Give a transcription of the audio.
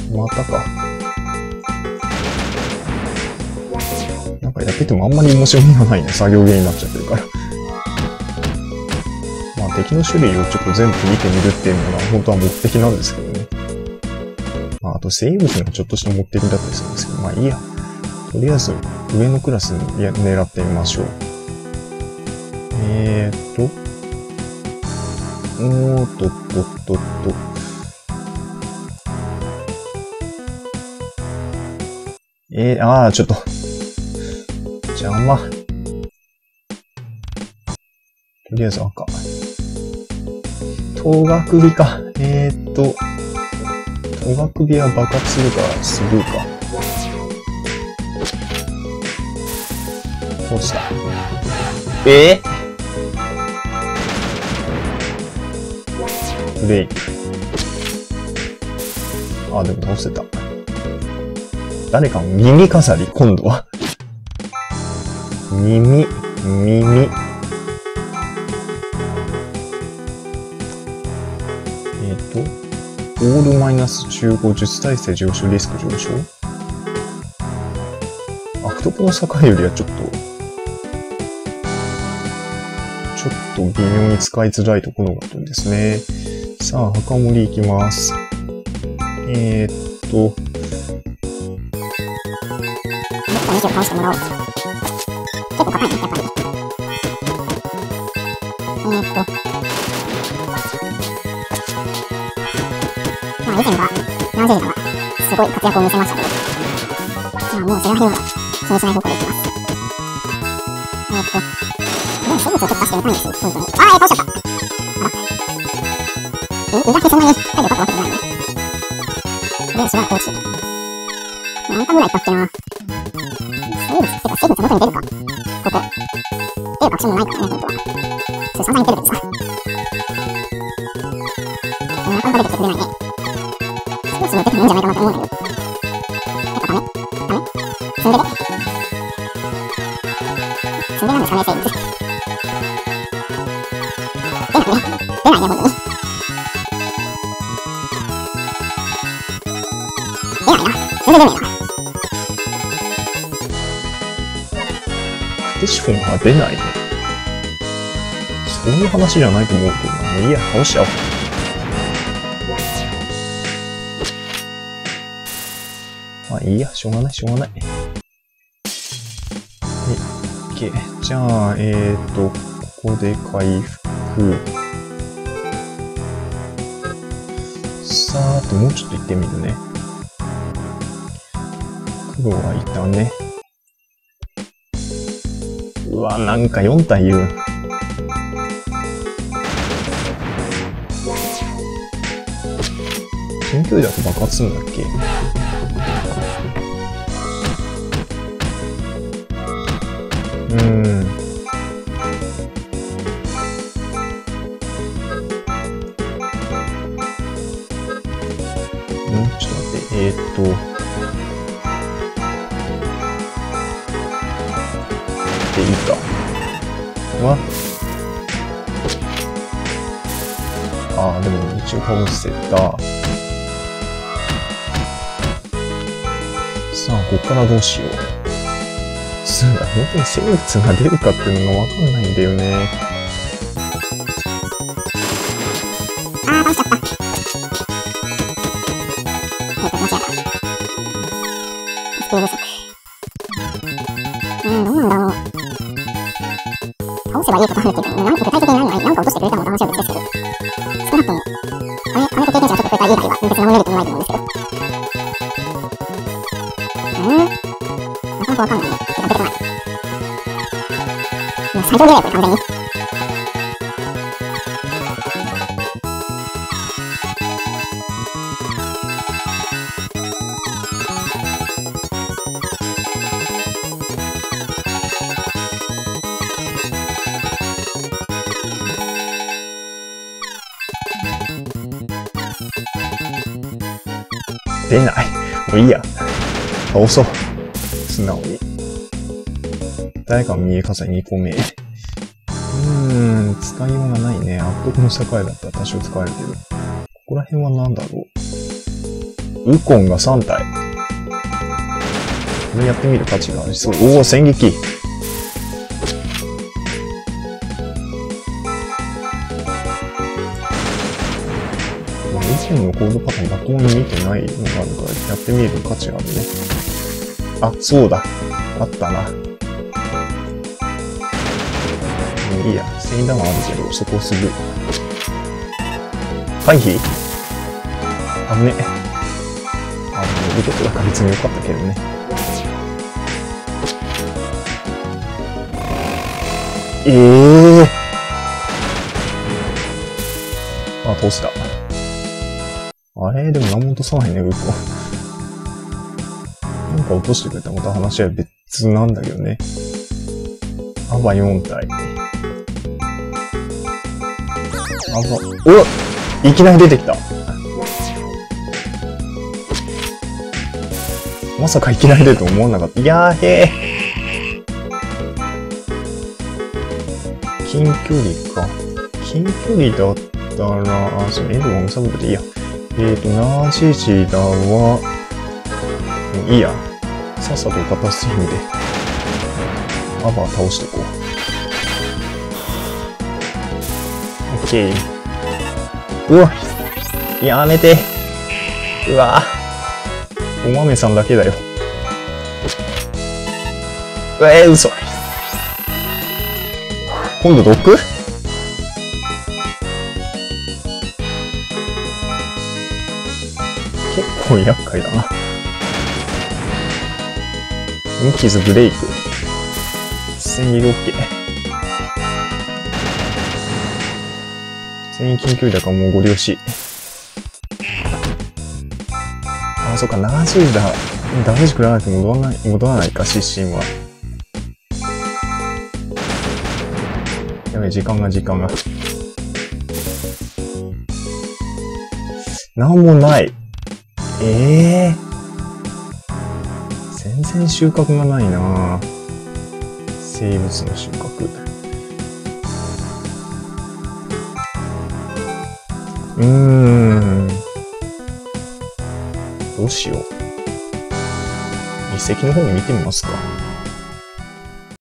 またか。なんかやっててもあんまり面白みがないね。作業ゲーになっちゃってるから。まあ敵の種類をちょっと全部見てみるっていうのが本当は目的なんですけどね。まああと生物がちょっとした目的だったりするんですけど、まあいいや。とりあえず上のクラスに狙ってみましょう。ちょっと。邪魔。とりあえず赤。トガ首か。トガ首は爆発するからスルーか。落ちた。ブレイク。あ、でも倒せた。誰かの耳飾り、今度は。耳。オールマイナス15、10耐性上昇、リスク上昇。アクトポの境よりはちょっと微妙に使いづらいところがあるんですね。さあ、墓守り行きます。 を倒してもらおう。結構硬いね、やっぱり。まあ以前は、ナーゼリアは、すごい活躍を見せましたけど、まあもうセラフィオは気にしない方向でいきます。でも生物をちょっと出してみたいんですよ、本当に。倒しちゃった。意外とそんなに体力あったわけじゃないね。で、しばらく放置。何巻ぐらいいったっけな。生物ってか、生物元に出るか。ここ。出る確信もないからね、本当は。それ散々言ってるけどさ。なかなか出てきてくれないね。少し出てもいいんじゃないかなと思うんだけど。やっぱダメツンデレなんですかね、生物。出ないね、本当に。出ないな。全然出ないな。 クテシフォンは出ないね。そういう話じゃないと思うけどな。もういいや、倒しちゃおう。まあいいや、しょうがない。OK。じゃあ、ここで回復。さーっと、もうちょっと行ってみるね。黒はいたね。うわ、なんか4体いる。近距離だと爆発するんだっけ？ちょっと待って、でいいか。でも一応倒せた。さあ、こっからどうしよう。そうだ、本当に生物が出るかっていうのがわかんないんだよね。 倒しちゃった。間違えた。スピード不足。どうなんだろう。倒せばいいことあるけど、なんか具体的に何か落としてくれたのも話は別ですけど、少なくとも、金と経験者がちょっとくれたらいい以外は別にメリットもないと思うんですけど。なかなかわかんないね。出てこない。もう最上ゲーだよ、これ完全に。 出ない。もういいや。倒そう。素直に。誰かの見え飾り2個目。使いようがないね。悪徳の境だったら多少使えるけど。ここら辺は何だろう。 ウコンが3体。これやってみる価値がありそう。おお、戦撃。以前のコードパターンまともに見てないのがあるからやってみる価値があるね。あ、そうだ。あったな。もういいや。戦弾はあるけど、そこをすぐ。回避？あぶね。ロケットだから別に良かったけどね。あ、通した。あれでも何も落とさないね、ウコ。なんか落としてくれたらまた話は別なんだけどね。アバ4体。いきなり出てきた。まさかいきなり出ると思わなかった。いやーへー。近距離か。近距離だったら、そう、エンドが無差別でいいや。ナージジダは、いいや。さっさと片スイングで、アバー倒していこう。オッケー。うわやめて。うわお豆さんだけだよ。嘘。今度毒？結構厄介だな。無傷ブレイク。戦撃 OK。戦撃近距離だからもうご了承。あ、そっか、70だ。ダメージ食らわなくて戻らないか、失神は。やべ、時間が。なんもない。全然収穫がないなぁ。生物の収穫。どうしよう。遺跡の方に見てみますか。